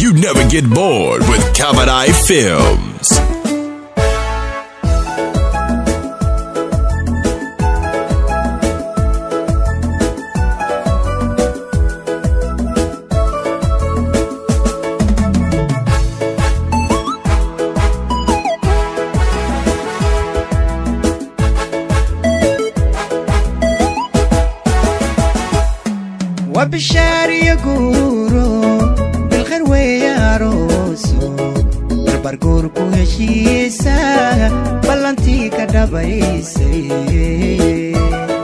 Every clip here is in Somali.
You never get bored with Kavanagh Films. وبالشاري يقولوا بالخير ويا روسو بربركوركو هشيسا بلانتي كدبايسي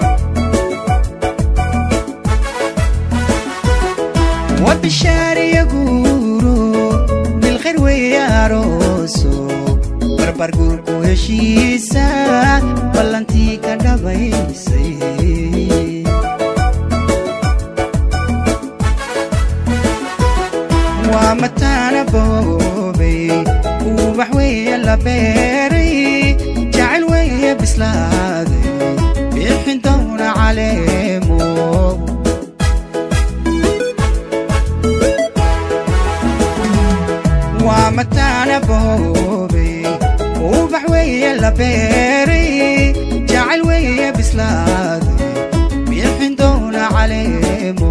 وبالشاري يقولوا بالخير ويا روسو بربركوركو هشيسا بلانتي كدبايسي ومتانا بوبي وبحوية لبيري جعل ويا بسلادي بيحن دونا عليمو ومتانا بوبي وبحوية لبيري جعل ويا بسلادي بيحن دونا عليمو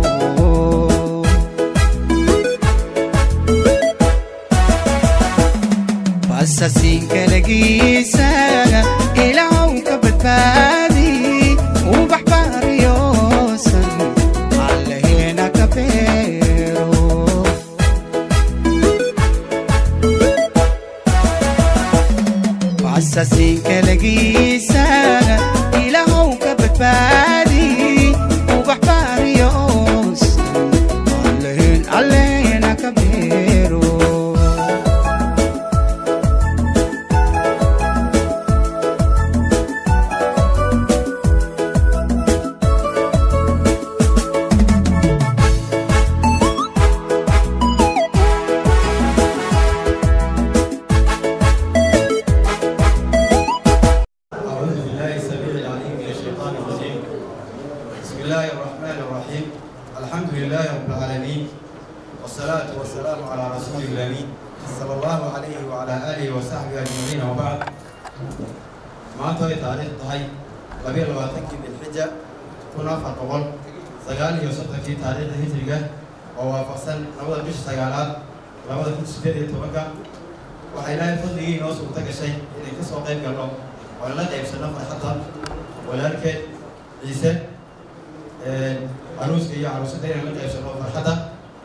أساسين كالجيسا إلهو كبتبادي وبحبار يوسن على هنا كبيرو أساسين كالجيسا إلهو كبتبادي وبحبار يوسن على هنا كبيرو الحمد لله رب العالمين والصلاة والسلام على رسول الأمين صلى الله عليه وعلى آله وصحبه أجمعين وبعد ما توي تاريخ ضحي قبيل واتكي بالحجة كنا فرقبل سجال يوسف في تاريخ الهجرة ووافقسن نوض بيش سجالات نوض كل سديد توقع وحيلا يفضل نوصل تك شيء إذا كسر قيد قلنا ولا قيب سنة فرحتها ولكن عيسى عروس هي عروس دينا من قيب سنة فرحتها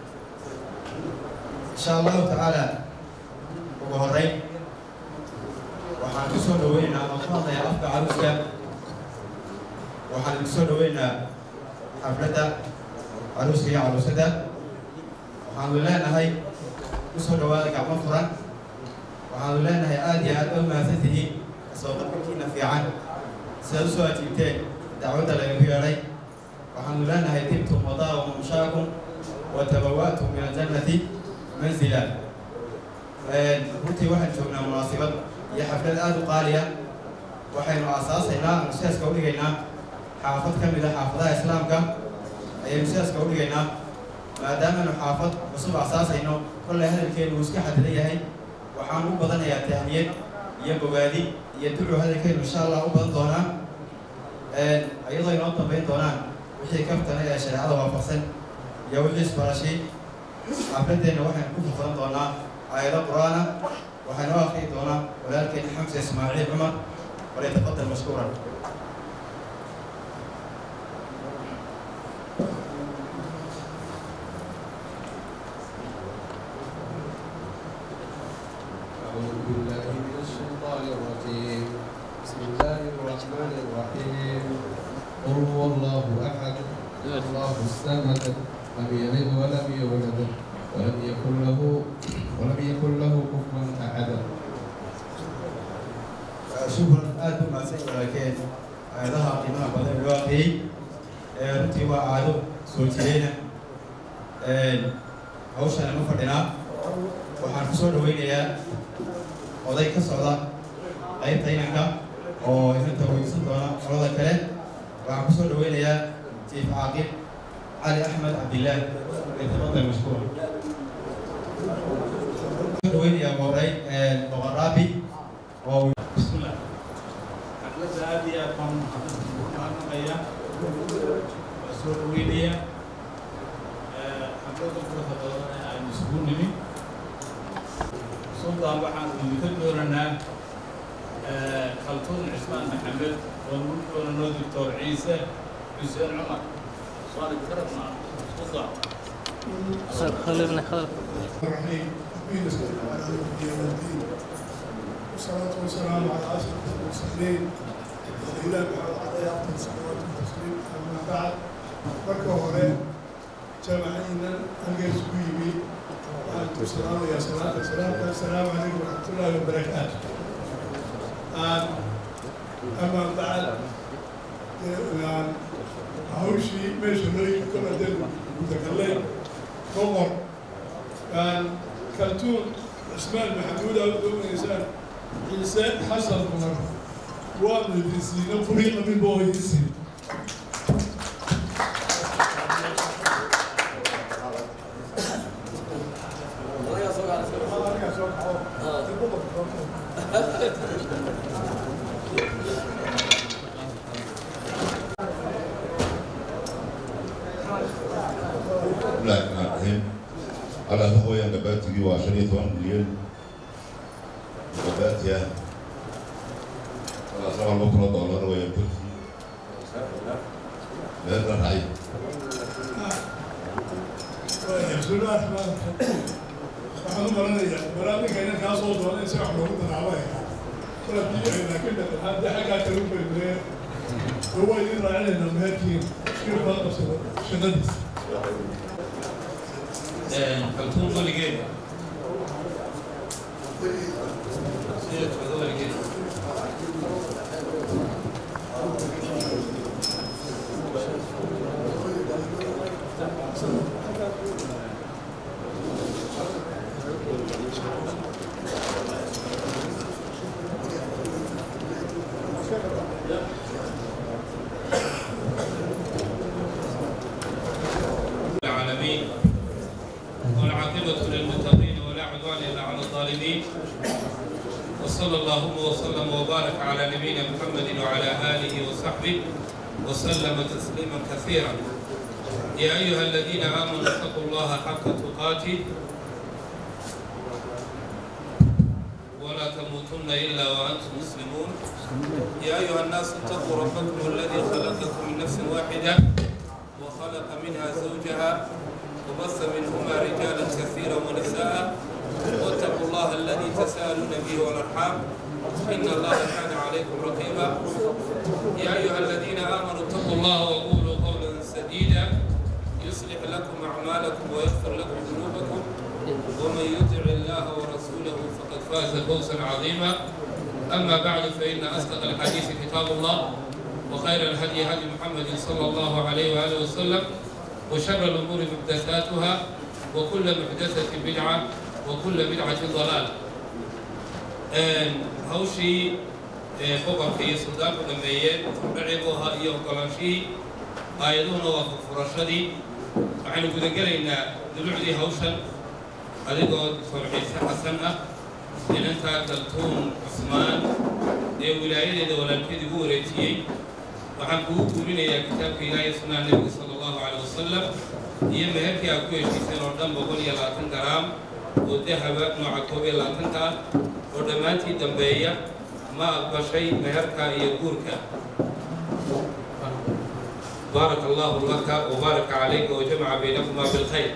إن شاء الله تعالى وهرين وحنكسر دوينا أفضل يا أفضل عروسك وحنكسر دوينا حفلة عروس هي عروسة وحمد لله أنها كسر دوالك عمر فرن وحمد لله أنها آدي على أم هذه سوف تكون في عن سلسلة تبتين دعوة للبياري وحمد لله أنها يتمتم وضاء ومشاكم وتبواتم من الجنة منزلا runtii waxaan joognaa munaasabad iyo xaflad aad u qaaliya waxaynu asaasaynaa musaaska u dhigaynaa xaafad ka mid ah xaafadaha islaamka ayaynu musaaska u dhigaynaa maadaamaanu xaafad cusub asaasayno kolley hadalkeenu uu iska xadidan yahay waxaan u badanayaa tahniyad iyo bogaadi iyo ducu hadalkeenu insha allah u badan doonaa iyadoo inoo dambayn doonaan wixii kaftana ee shareecada waafaqsan iyo wixii isbarashay xafladeenna waxaynu ku furfuran doonaa آية القرآن وحنواخي دونا ولكن حمزة إسماعيل عمر وليتفضل مشكورا. أعوذ بالله من الشيطان الرجيم. بسم الله الرحمن الرحيم. قل هو الله أحد الله الصمد لم يلد ولم يولد ولم يكن له كفوا أحد. شكرا آدم ما سيء لكن هذا قيمة بدل الواقعي رتي وعادو سوتينا هوشنا مفردنا وحنفسون وينيا وضي كسرة أي طينك أو إذا تويسون دونا فرضا كله وحنفسون وينيا تيف عاقب علي أحمد عبد الله يتفضل مشكور. سلطان وحان ويكدورنا خلطون عثمان محمد ونقول دكتور عيسى حسين عمر صار كرتنا تفضل خلينا الرحيم والصلاة والسلام على أشرف المرسلين وإلى عليه أفضل الصلوات والتسليم أما بعد marka hore jamacayna halgees ku yimi waxaan ku salaamayaa salaanta assalaamu calaykum waraxmatullaahi wabarakaatu أما بعد هوشي ماشي مريض كما دل متكلم قمر كان كرتون عثمان محمود أو إنسان إنسان حسن قمر وابن الديسين وفريق من بوه الديسين على هو نبات تجي وعشان يتوان مليون نبات يا على سبعة بكرة دولار ويمكن لا ترحي بسم الله الرحمن الرحيم waxaan u maranayaa barnaamijkeena kaa soo doonay si wax loogu danaabaya kala biyaha laakiin hadda xaggaa kale u beeree waa idin raacinayna meherkiin shir baa qabsada shaqadiisa خلطون ولقيت سيرت ولقيت العالمين والعاقبة للمتقين ولا عدوان إلا على الظالمين وصلى اللهم وسلم وبارك على نبينا محمد وعلى آله وصحبه وسلم تسليما كثيرا يا أيها الذين آمنوا اتقوا الله حق تقاته ولا تموتن إلا وأنتم مسلمون يا أيها الناس اتقوا ربكم الذي خلقكم من نفس واحدة وخلق منها زوجها وبث منهما رجالا كثيرا ونساء واتقوا الله الذي تساءلون به والارحام ان الله كان عليكم رقيبا يا ايها الذين امنوا اتقوا الله وقولوا قولا سديدا يصلح لكم اعمالكم ويغفر لكم ذنوبكم ومن يطع الله ورسوله فقد فاز فوزا عظيما اما بعد فان اصدق الحديث كتاب الله وخير الهدي هدي محمد صلى الله عليه واله وسلم وشر الأمور محدثاتها وكل محدثة بدعة وكل بدعة ضلال. هوشي فوق في السودان ودميين بعضها إياه وقلاشي أيضون وفرشدي وعن قد قلنا دلوعدي هوشا أريد دكتور عيسى حسنة إن أنت كلتون عثمان ولاية دولة الكذب وريتي waxaan kugu guurinayaa kitaabka ilaahay sunnada nebiga sala allahu calayhi wasalam iyo meherkii aad ku heshiiseen oo dhan 120 garaam oo dahaba nooca 22 ah oo dhammaantii dambeeya ma aqbashay meherka iyo guurka بارك الله لك وبارك عليك وجمع بينكما بالخير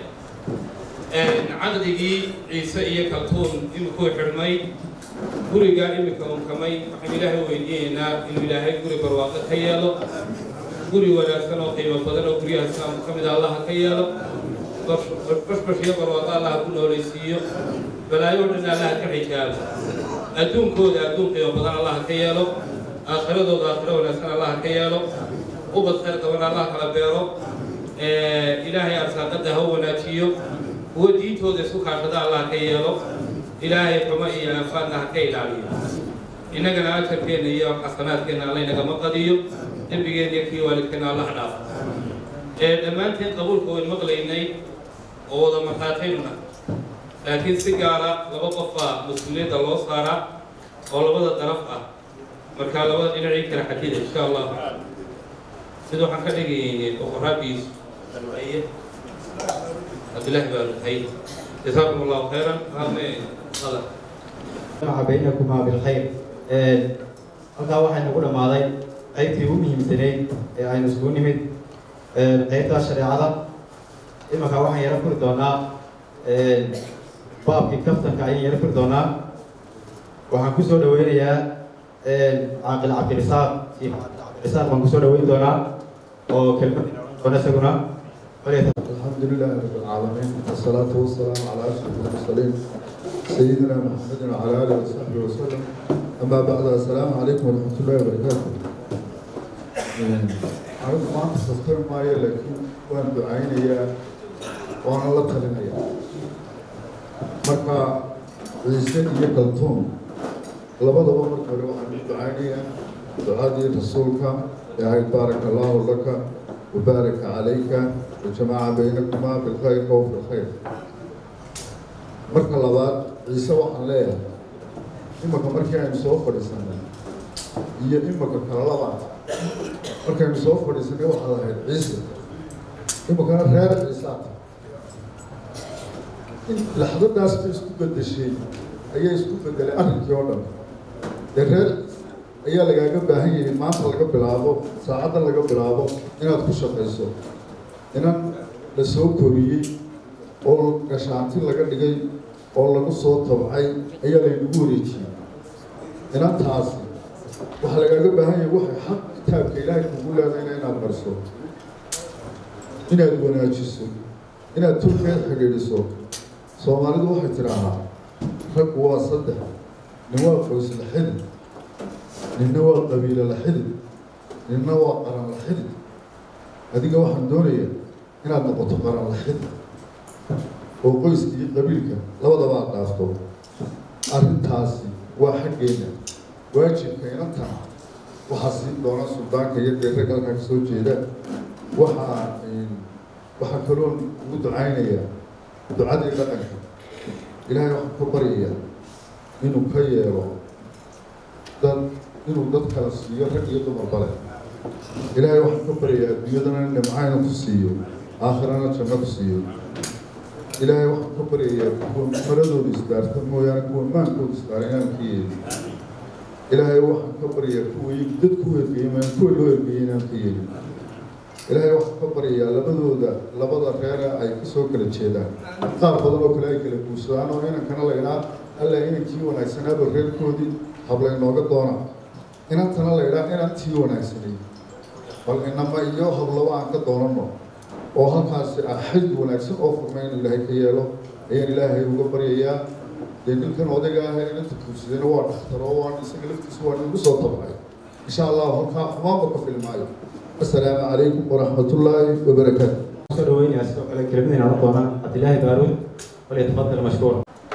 عددي عيسى إيه كلتون إمكو حرمي guriga imika unkamay waxaan ilaahay weydiinaynaa inuu ilaahay guri barwaaqo ka yeelo guri wanaagsan oo qiimo badan oo guryaha islaamka ka mid ah allah ka yeelo bashbashiyo barwaaqo allah ku noolaysiiyo balaayo dhan allah ka xijaabo adduunkooda adduun qiimo badan allah ka yeelo aakhiradooda aakhiro wanaagsan allah ka yeelo ubad khayr qaban allah kala beero ilaahay arsaaqada ha wanaajiyo kuwa diintooda isku kaashada allah ka yeelo إلهي كما يفعلنا كيل عليه إنك لا تكين هي حسنات كنا علينا كما قديو نبيين يكفي ولكن الله ناف لما أنت قبول كون مغليني ووضع مخاطرنا لكن سجارة لبقفة مسلمين الله صارا ولا بدأ طرفها مركال وضع إن عيك الحديد إن شاء الله سيدو حكي أخرابيس الوعية عبد الله بن هيد جزاكم الله خيرا. هذا جمع بينكما بالخير halkaa waxay nagu dhammaaday qaybtii ugu muhiimsanayd ee aynu isugu nimid qaybta shareecada imanka waxaan yaro furi doonaa baabkii kaftanka ayaan yaro furi doonaa waxaan kusoo dhaweynayaa caaqil cabdirisaaq siif cabdirisaaq baan kusoo dhaweyn doonaa oo kelmad doona isaguna الحمد لله رب العالمين والصلاة والسلام على أشرف المرسلين سيدنا محمد وعلى آله وصحبه وسلم أما بعد السلام عليكم ورحمة الله وبركاته. أنا ما أستطيع معي لكن وأنا دعيني وأنا الله تخليني. مركا عيسين يقلتون لبض مركا وأنا دعيني دعادي رسولك يا بارك الله لك وبارك عليك وجمع بينكما بالخير وفي الخير. مركا لبض عيسى وحن ليه imaka markii aynu soo fadhiisanay iyo imaka kala labaad markaynu soo fadhiisanay waxaad ahayd ciise imakana reer ciisaata in laxdadaas bay isku bedeshay ayay isku bedelay arrinkii oo dhan dee reer ayaa lagaaga baahan yahay maanta laga bilaabo saacaddan laga bilaabo inaad ku shaqayso inan la soo koriyey oo gashaanti laga dhigay oo lagu soo tabcay ayaa laynagu wareejiyey inantaasi waxaa lagaaga baahan yahay waxay xaq kitaabka ilaahay kugu leedayna inaad mariso inaad wanaajiso inaad tulkeed xidhiidhiso soomaalidu waxay tidhaahaa raggu waa saddex nin waa qoys la xidid ninna waa qabiilo la xidid ninna waa qaran la xidid adiga waxaan doonayaa inaad noqoto qaran la xidid oo qoyska iyo qabiilka labadaba aad dhaafto arrintaasi waa xaggeena waajibka inantana waxaa siin doona suldaanka iyo dee rag halkaa kasoo jeeda waxaa kaloo ugu ducaynayaa ducadii dhaqanka ilaahay waxaan ka baryayaa inuu ka yeelo inuu dad kala siiyo rag iyo dumar bale ilaahay waxaan ka baryayaa adduunyadana nimcayna ku siiyo aakhirana janno ku siiyo ilaahay waxaan ka baryayaa kuwa maradooda isdaarta mooyaane kuwa maankooda isdaara inaan ka yeelin ilaahay waxaan ka baryayaa kuwa dad ku ergeeymaan kuwa loo ergeeyay inaan ka yeelin ilaahay waxaan ka baryayaa labada reera ay kasoo kala jeedaan qaar badan oo kale ay kala guursadaan oo inankana la idhaa alla inankii wanaagsanaaba reerkoodii hablaynooga doona inantana la idhaa inantii wanaagsanay bal inama iyo hablaba aan ka doonano oo halkaasi ah xid wanaagsan oo furmay inuu ilaahay ka yeelo ayaan ilaahay uga baryayaa dee ninkan odayga ah ee inanta guursadayna waa dhakhtar oo waan isaga laftiisa waa nagu soo tabcay insha allah halkaa xumaanba ka filmaayo assalaamu calaykum waraxmatullaahi wabarakaatu soo dhaweynayaa sidoo kale kelmadayna odhan doonaa cabdilaahi baaruud walyatafadal mashkuur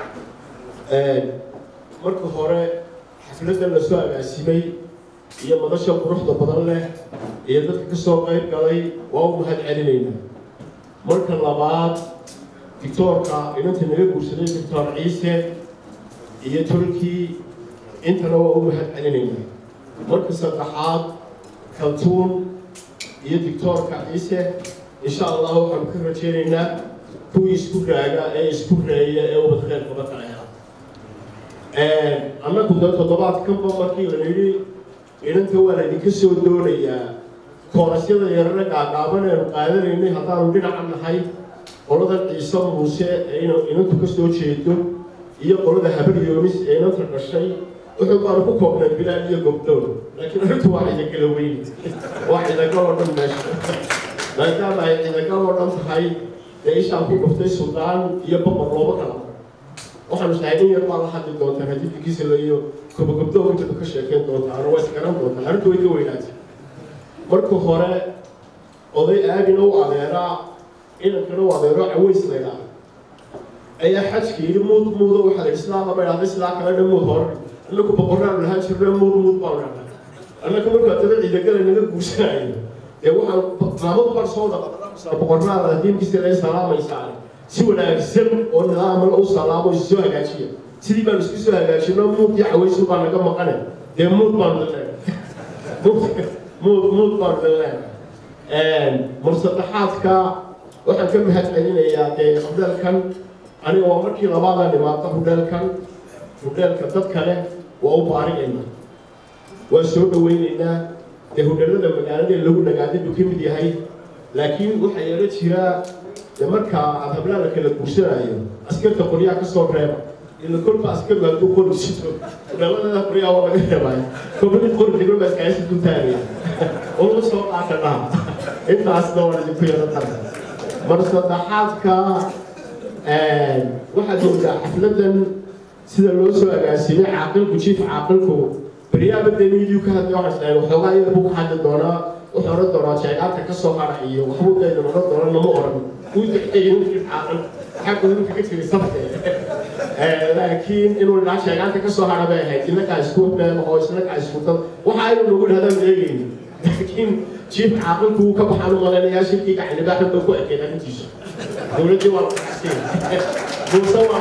marka hore xafladda la soo agaasimay iyo madasha quruxda badan leh iyo dadka ka soo qayb galay waa u mahad celinaynaa marka labaad dictoorka inanta naga guursaday doctor ciise iyo turkii intana waa u mahad celinaynaa marka saddexaad kaltuun iyo dictoorka ciise insha allah waxaanu ka rajaynaynaa kuwii isku raaga ee isku reeya ee ubad khayr badan ka hela annagu dee toddobaadkanba markii la yidhi inanta waa laydinka soo doonayaa koorasyada yarare gaagaaban eenu qaadanaynay haddaanu dhinaca nahay qolada ciise muuse ee inantu ka soo jeedo iyo qolada habar yoonis ee inanta dhashay wuxuu baanu ku koobnay bilaal iyo gobdoon laakiin arrintu waa cidagala weyn waa cidagal oo dhan meesha maadaama ay cidagal oo dhan tahay dee ishaan ku dhuftay suldaan iyo boqor looba kala waxaanu sahay in yar baa la hadli doontaan haddii bikiisa iyo gobogobdoon intaba ka sheekeyn doontaan waa isgaran doontaan arrintu way ka weynaatay marka hore oday aagina u adeeraa inankana u adeero caways laydhaa ayaa xajka yidhi muuda waxaa la sidaa lama idhahday sidaa kalena muud hore annagu boqorraanu lahaan jirna muud baanu dhahday annaka markaa daba ciidagala naga guursanayo dee waxaan maamadu baan soo dhaqaa boqorraada diinkiisa lee salaamaysaane si wanaagsan oo nidaama u salaamo soo hagaajiya sidii baan isku soo hagaajino muud iyo cawaysu baa naga maqane dee muud baanu leeyahay muud baanu leeyahay mar saddexaadka waxaan ka mahad celinayaa dee hudheelkan aniga waa markii labaadaan imaada hudheelkan hudheelka dad kale waa u baarigaynaa waa soo dhawaynaynaa dee hudheelada magaalada lagu nagaaday buu ka mid yahay laakiin waxaa yeelo jiraa dee markaa aad hablaha la kala guursanaayo askarta qoryaha ka soo reeba ila kolba askaru hadduu qori sito hudheeladada qoryaha waa laga reebaya kolba mid qori dhigo baa iskaasi ku taagaya oo la soo qaata dhaha intaasna waa idinku yaro tarta mar saddexaadka waxaad moodaa xafladan sida loo soo agaasimay caaqilku jiif caaqilku بريابة دنيا كهذا واحد وحوجا يبغى حد دونا وحرد دونا شيء أنت كسر حرقي وحبوب ده دونا دونا نمورن وتحتاجين في الحقل حق إنه في كتير صفقة لكن إنه العشاء أنت كسر حرقي هاي إنك عايزكون ما هو إنك عايزكون وحايل نقول هذا مدين لكن شيء عقل كوك بحاله ولا نياشي كي يعني بحر بقوة كده نتيجة دولتي والله حسين بوصوا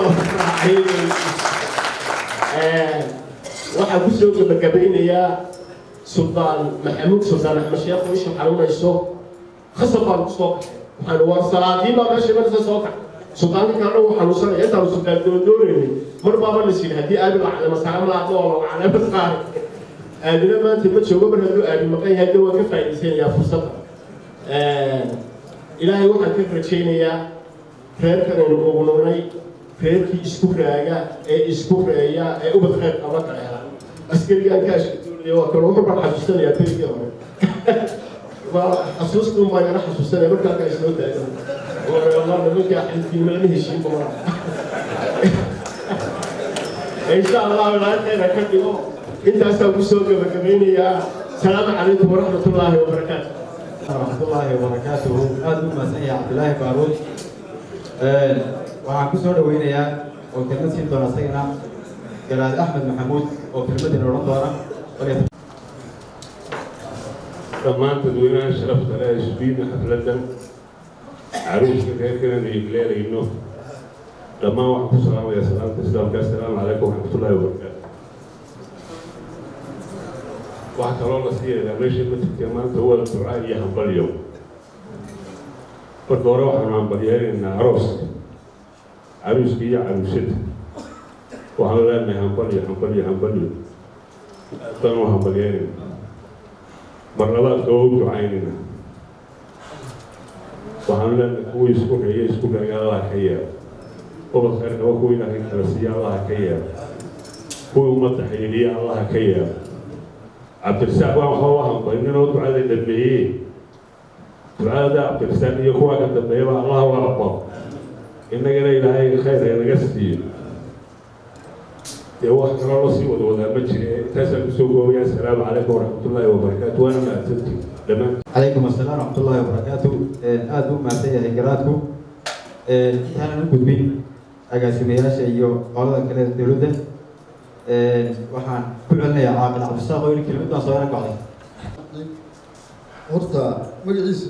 waxaa ku soo gabagabaynayaa Sultaan Maxamuud Sultaan Axmed Sheekh oo isha xarunayso khasab baan ku soo baxay waxaan war salaadii baa meesha marka soo kacay sultaanka kana waxa uu sanay inta uu sultaan doonayay mar baaba la siin hadii aad la calama salaam la aqoon oo calama saar aadina maanta ma joogo mar haduu aad maqan yahay waa ka faa'iideysanaya fursadda ilaahay waxaan ka rajaynayaa reerkan oo noqonay reerkii isku raaga ee isku reeya ee u badqeeb qaba kale askarigan ka shaqeeyo waa kale wuxuu xasuusanaya beerkii hore waa xasuustu ma yana xasuusanaya markaa ka isoo taagan والله نبغى حنفي ما نهشي مرة إن شاء الله لا خير كذبوا أنت أسوي سوق بكميني يا سلام عليكم ورحمة الله وبركاته ورحمة الله وبركاته هذا ما سيء عبد الله باروت وعن كسر وينيا وكلمة سيدنا سيدنا جلال أحمد محمود وكلمة الرضوانة دمان تدوينا شرفت على شبين حفلة عروس كثير كنا نجيب إنه لما وحكوا السلام يا سلام تسلم السلام عليكم ورحمة الله وبركاته وحكى الله سيئة لما يجي مثل كمان هو الدعاء يهبل اليوم فالدورة وحنا عم بليان إن عروس كي عروسته وحنا لما يهبل كانوا هبليان مرات كوب عيننا waxaan leenahay kuwii isku reeyay Allah ka yeelo oo khayrka kuwii ilaahay kala siiyo Allah ka yeelo kuwii ummadda xiriiriya Allah ka yeelo Abdirsaaq waxaan qoynino ducada dhameeyay ducada Abdirsaaq iyo kuwa ka dambeeyay Allah waa rabbo inagana ilaahay khayr naga siiyo يا واحد الله سي ولا مجري تسال سوق يا السلام عليكم ورحمه الله وبركاته وانا ما أتمتي تمام عليكم السلام ورحمه الله وبركاته ادو ما سي هجراتكم انا نقول بين agaasimayaasha iyo qolada kale dawladda waxaan ku celinayaa caaqil Cabdisaaq oo kelmaddan soo yar go'ay horta magaciisa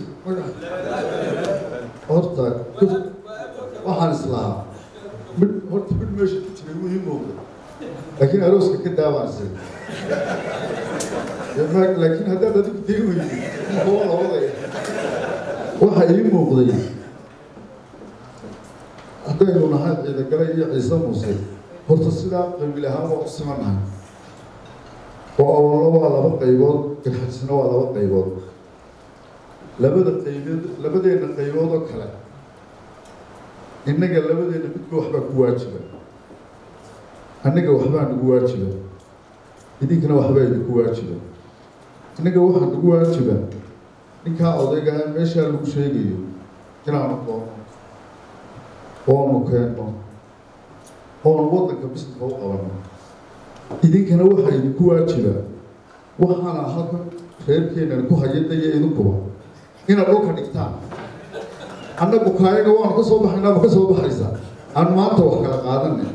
horta waxaan islaa horta mid meesha ku jiray muhiim oo لكن أروسك كده واسع. لكن هذا تقديوي هو الوضع. وحيم مقضي. هذا يقول هذا إذا قال لي عيسى موسى. هرت السلام قبل هم وقسمنا. وأول ما على بقى يقول كحسنا على بقى يقول. لبدأ إن قيود كلا. إنك لبدأ إن بتروح بقواجبه. annaga waxbaa nagu waajiba idinkana waxbaa idinku waajiba annaga waxaa nagu waajiba ninkaa odayga meeshaa lagu sheegayo inaanu doono oonu keenno oonu waddanka bisinka u qabanno idinkana waxaa idinku waajiba waxaana halka reerkeenan ku hayadaya idinkuba inaad dhulka dhigtaan annagu kaayaga waanu ka soo baxaynaa ma ka soo baxaysaa aan maanta wax kala qaadanay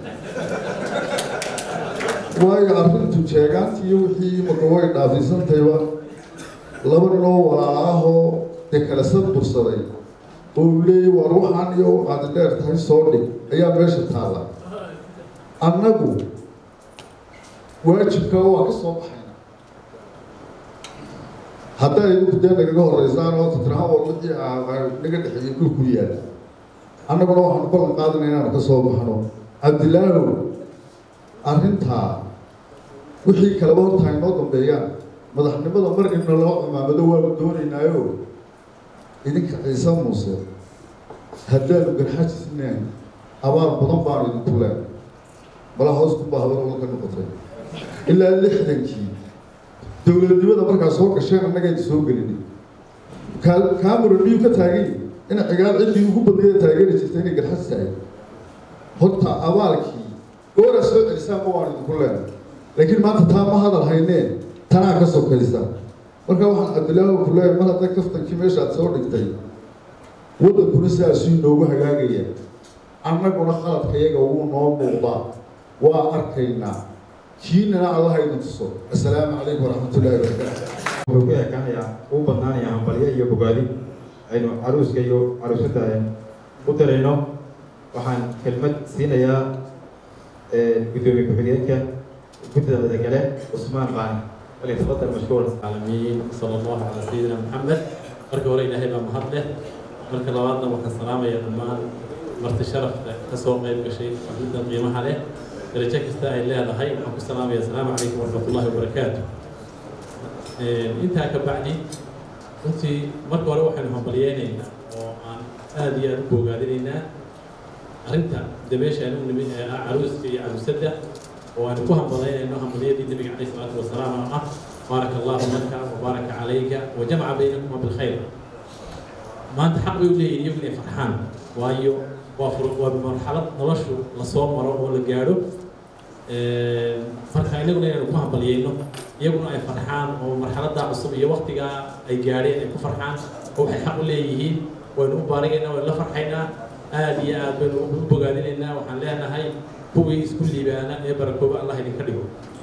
waayo arrintu jeegaantii wixii marka way dhaafisantayba laba noo walaalaahoo dee kala sad bursaday oo leeyay war waxaan iyo aad dheer tahay soo dhig ayaa meesha taala annagu waajibka waa ka soo baxayna haddaa idinku dee nagaga horeysaan oo titraha oo wixii naga dhexeeyay dhulku yaala annaguna waxaanu ballan qaadanay inaanu ka soo baxno cabdilaahow arrintaa wixii kaleba horta inoo dambeeyaan madaxnimada mar inna loo cimaamado waanu doonaynaayo idinka ciise muuse haddaanu garxajisnayn abaal badan baanu idinku leen mala hoos kunbaa habar ka noqotay ilaa 60kii dowladnimada markaa soo gasheen annagayda soo gelini kaamura miyuu ka taagay in cigaal ciddii ugu badneeda taageeri jirtay inay garxas tahay horta abaalkii goora soo celisaan ma waanu idinku leen laakiin maanta taa ma hadal haynee tanaa ka sokaysa marka waxaan cabdilaahi ku leeyahay mar hadda kaftankii meeshaad soo dhigtay waddankuna sidaasuu inoogu hagaagaya annaguna khaladka iyaga wuu noo muuqdaa waa arkaynaa kiinana allaha idin tuso assalaamu calaykum waraxmatullaahi wabarakaatu wuxuu ku ekaanayaa uu badnaanaya hambalyo iyo bogaadi aynu caruuska iyo caruusada u dirayno waxaan kelmad siinayaa gudoomiye ku-xigeenka guddida wadagale cusmaan qaani فليتفضل مشكور. العالمين صلى الله على سيدنا محمد. مركب ورينا هبه محضه مركب لوادنا وكسلامه يا دمان مرت الشرف تسوق قيب شيء جدا قيمه عليه درجه كستا الى هذا هي وكم السلام يا سلام عليكم ورحمه الله وبركاته. انت كبعدي انت مركب ورا waxaan hambalyeynayna oo aan aad iyo aad u bogaadinayna arinta dabeesha inuu nimid caruuska iyo caruusada وأنا كهم بضينا إنه هم بليدي النبي عليه الصلاة والسلام بارك الله لك وبارك عليك وجمع بينكم بالخير. ما أنت حق يقولي يبني فرحان وأيو وبمرحلة نوشوا لصوم مرة ولا جارو فرحان يقولي إنه كهم بلينا يقولون أي فرحان ومرحلة دع الصبي وقت جا أي جاري يكون فرحان هو حق ليه وإنه بارجنا ولا فرحنا آدي بنو بقادرنا وحنلانا هاي كويس كل بيانا يباركوا الله يكرمه.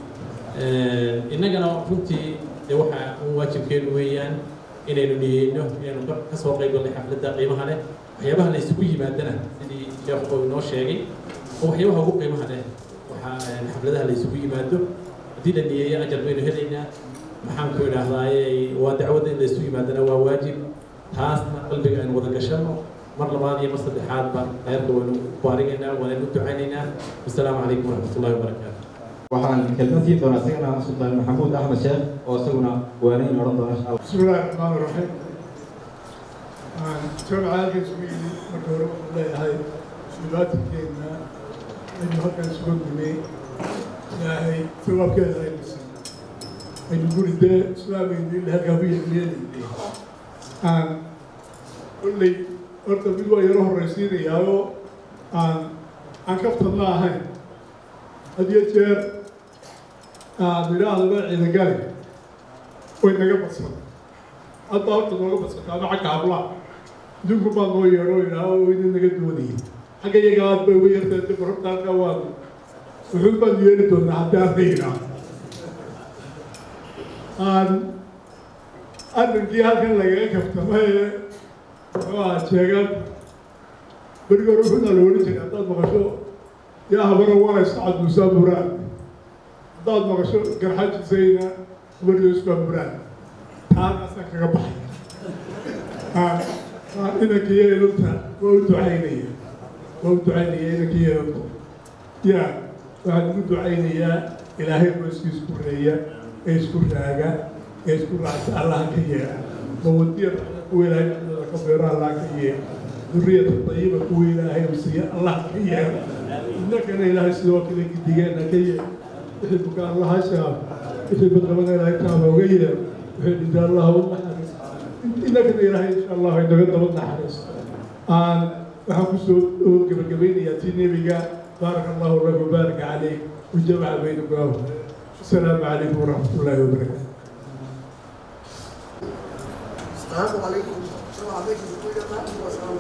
إننا فهمتي وحى واجب كل ويان إنه نينه إنه كسوق يقول حفلة قيمة هذا وحيابها ليس كوي مادنا اللي يأخذ نوع شيء وحيابها هو قيمة هذا وحفلة ليس كوي ماده دي اللي أجر بينه هلينا محمد كل هذاي ودعوة ليس كوي مادنا وواجب خاص قلبي أن وذاك الشر مرة ماضية مصدر حادة غيركم وباركنا ونتعانينا والسلام عليكم ورحمة الله وبركاته. waxaan kelmadii doonaa isagana Sultaan Maxamuud Axmed Sheekh oo isaguna waanayn oran doona insha Allah. Bismillaahi Rahmaani Rahiim. Jamaacada iswiili marka hore waxaan leeyahay suugaadkeena aynu halkan isugu nimay ilaahay sababkeeda ay dhisay aynu guridee islaamiyadii halkaa ku yeeliyay kulley horta mid waa yaro horraysiinayaao aan kaftan ma ahayn had iyo jeer midhahdaba ciidangali way naga badsan hadda horta nooga badsantaa ama xagga hablaha adduunku baa noo yeedho idhaaho idin naga doonayay xagga iyaga aad bay uga yartay barabtaanka waanu wuxuun baanu yeeli doonaa haddii aan la yidhaaho arrinkii halkan lagaga kaftamaye sheegaan beriga hore wuxuuna la odhan jiray haddaad maqasho yaa habara waraysa caduusaa buraan haddaad maqasho garxajisayna habaryoosbaa buraan taanaasaan kaga baxay inankiyo elunta waa u ducaynaya inankiyo elunta yaa waxaan ugu ducaynayaa ilaahay qoyskii isku reeya ee isku raaga ee isku raacsa allaha ka yeera mawadiya وإلهي كبيرة الله كيه ذرية طيبة وإلهي وسيا الله كيه إنك أنا إلهي سواك لك ديانا كيه يحبك الله شاب يحبك من إلهي كامل وغيره يحبك الله والله إنك أنا إلهي إن شاء الله إنك أنت والله حرس وحكوس قبل قبيل يأتيني بقى بارك الله لك وبارك عليك وجمع بينكم السلام عليكم ورحمة الله وبركاته. السلام عليكم السلام عليكم كل ما هو سلام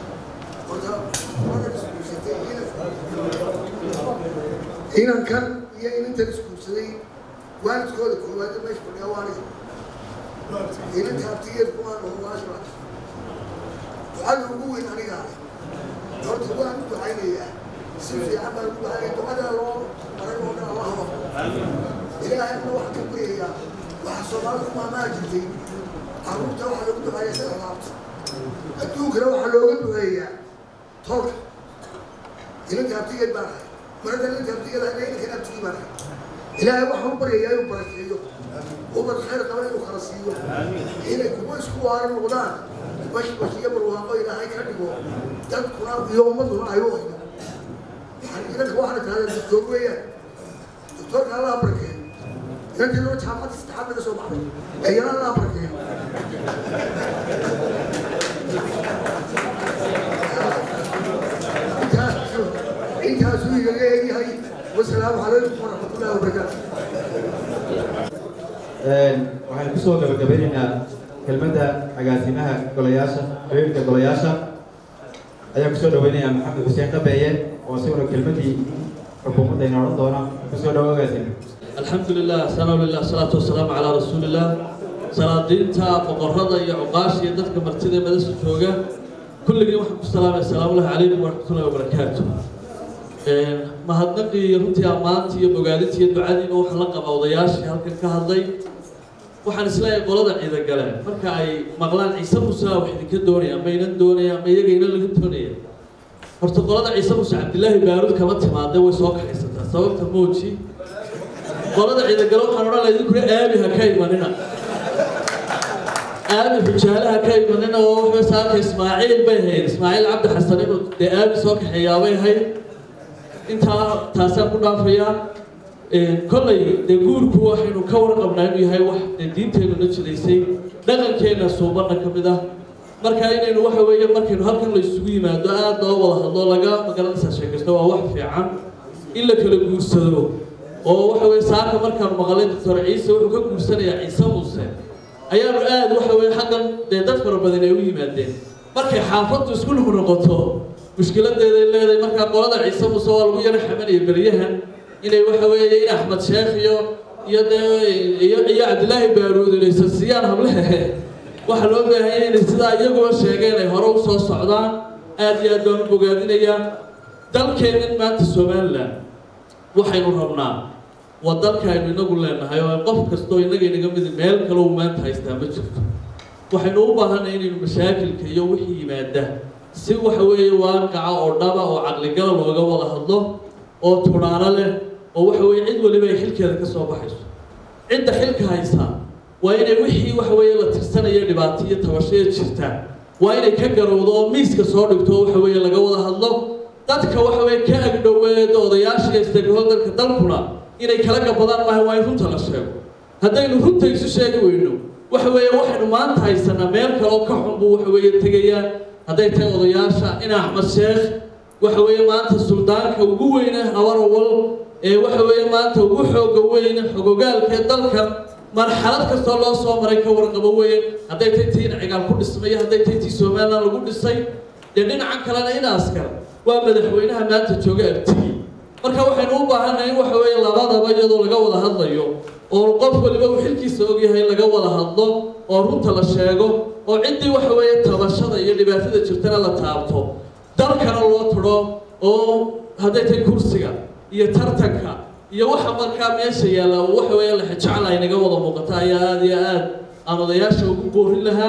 هنا كان يا إن أنت تسكتي وأنت تقول كل واحد ما يشوف الجوانب هنا تحتير كمان هو أشرح وعلى وجوه أنا قاعد قلت هو أنت عيني سيفي عمل بعدين وأنا الله أنا الله إلى أن واحد كبير وحصل لكم ما جدي عروضة واحد لو قدوا عليها سنوات أدوك لو واحد لو قدوا هي طول إذا أنت هبتيجي البارح مرة اللي تبدي لها لين كنا بتجيبها إلهي وحهم بريء يا بركيه وبالخير قبل وخرسيه هنا كويس كوار الغدان وش يبروا هاي إلهي كذبوا تذكر يوم مضر أيوه يعني إذا واحد هذا الدكتور وياه دكتور قال الله بركيه أنت لو تحمل تستحمل سبحان أي الله بركيه أنت سوي هاي والسلام عليكم ورحمة الله وبركاته. waxaan ku soo gabagabaynaynaa kelmadda agaasimaha golayaasha ayaa ku soo dhaweynaya maxamed xuseen qabeeye oo isaguna kelmadii xukuumadda inoo odhan doona ku soo dhawo agaasime alxamdulilah sanaa lilah salaatu wasalaamu calaa rasuulilah salaadiinta boqorrada iyo cuqaasha iyo dadka martida ee madasha jooga kulligii waxaan ku salaamaya salaamullahi calaykum waraxmatullahi wabarakaatu mahadnaqii runtii ammaantii iyo bogaadintii iyo ducadiiba waxaan la qabaa odayaashii halkan ka hadlay waxaan isleeyahay qolada ciidan gale marka ay maqlaan ciise muuse wax idinka doonaya ama inan doonaya ama iyagayna laga doonaya horta qolada ciise muuse cabdillaahi baaruud kama timaada way soo kaxaysataa sababta mooji qolada ciidan gale waxaan odhan lahaa idinkuna aabi ha ka imanina aabi xujaale ha ka imanina oo waxbay saaka ismaaciil bay ahayd ismaaciil cabdi xasan inuu dee aabi soo kaxeeyaabay ahayd intaa taasaan ku dhaafayaa kollay dee guurku waxaynu ka warqabnaa inuu yahay wax dee diinteennu na jidaysay dhaqankeenna suubanna ka mid ah marka inaynu waxa weeye markaynu halkan la isugu yimaado aad loo wada hadlo laga magaranaysaa sheekaysto waa wax fiican in la kala guursado oo waxa weeye saaka markaan maqalay doctor ciise wuxuu ka guursanayaa ciise muuse ayaanu aad waxa weeye xaggan dee dad fara badan ay u yimaadeen markay xaafaddu isku noqnoqoto mushkiladeeday leedahay markaa qolada ciise muuse waa lagu yara xamanaya beryahan inay waxa weeye in axmed sheekh iyo cabdillaahi baaruud inaysan siiyaan hablehe waxaa loo baahanya inay sidaa iyaguba sheegeen ay hore u soo socdaan aad iyo aad baan u bogaadinayaa dalkeennan maanta somalilan waxaynu rabnaa waa dalka aynu inagu leenahay oo qof kastoo innaga inaga midi meel kale uu maanta haystaa ma jirto waxaynu u baahanay inaynu mashaakilka iyo wixii yimaada si waxa weeye waaqaca oo dhaba oo caqligala looga wada hadlo oo tunaano leh oo waxa weeye cid waliba ay xilkeeda ka soo baxayso cidda xilka haysa waa inay wixii waxa weeye la tirsanaya dhibaato iyo tabashaya jirta waa inay ka garowdo oo miiska soo dhigto waxa weeye laga wada hadlo dadka waxa weeye ka agdhoweeda odayaasha iyo stakeholderka dalkuna inay kala gabadaan maaha waa in runta la sheego haddaynu runta isu sheegi weyno waxa weeye waxaynu maanta haysanaa meel kale oo ka xun buu waxa weeye tegayaan hadday tahay odayaasha in axmed sheekh waxa weeye maanta suldaanka ugu weyne habarowal ee waxa weeye maanta ugu xooga weyne xogogaalkee dalka marxalad kastoo loo soo maray ka warqabo weeye hadday tahay tii cigaal ku dhismay hadday tahay tii somaliland lagu dhisay dee dhinacan kalena in askar waa madaxweynaha maanta jooga abtigi marka waxaynu u baahannahay in waxa weeye labadaba iyadoo laga wada hadlayo oo qof waliba uu xilkiisa ogyahay laga wada hadlo oo runta la sheego oo ciddii waxa weeye tabashada iyo dhibaatada jirtana la taabto dalkana loo tiro oo hadday tahay kursiga iyo tartanka iyo waxa markaa meesha yaalla waxa weeye la jecel ay naga wada muuqata ayaa aad iyo aad aan odayaasha ugu boorin lahaa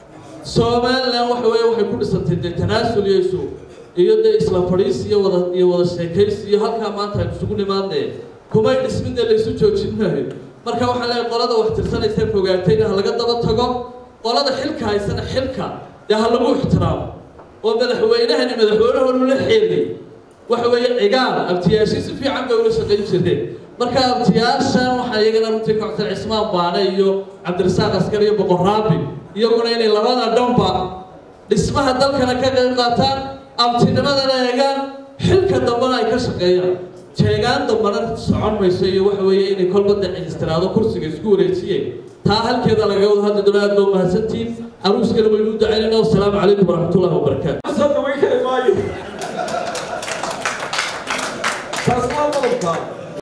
somaliland waxa weeye waxay ku dhisantay dee tanaasul iyo dee isla fadhiis iyo wada sheekaysi iyo halkaa maanta aynu isugu nimaadnee kumay dhismidee laysu joojin maayo marka waxaan leeyahay qolada wax tirsanaysa fogaatayna ha laga daba tago qolada xilka haysana xilka dee ha lagu ixtiraamo oo madaxweynahani madaxweynahoodu la xeelay waxa weeye cigaal abtiyaashii si fiican bay ula shaqayn jireen marka abtiyaashan waxaa iyagana runtii kocsan cismaan baane iyo cabdirasaaq askar iyo boqorraabi iyaguna inay labada dhanba dhismaha dalkana ka qayb qaataan abtinimadana eegaan xilka dambana ay ka shaqeeyaan jeegaan dambana socon mayso iyo waxa weeye inay kolba dacistiraado kursiga isku wareejiyeen taa halkeeda laga wada hadli doono aad baa mahadsantiin caruuskana waynu u ducaynayna wasalaamu calaykum waraxmatullahi wabarakaatu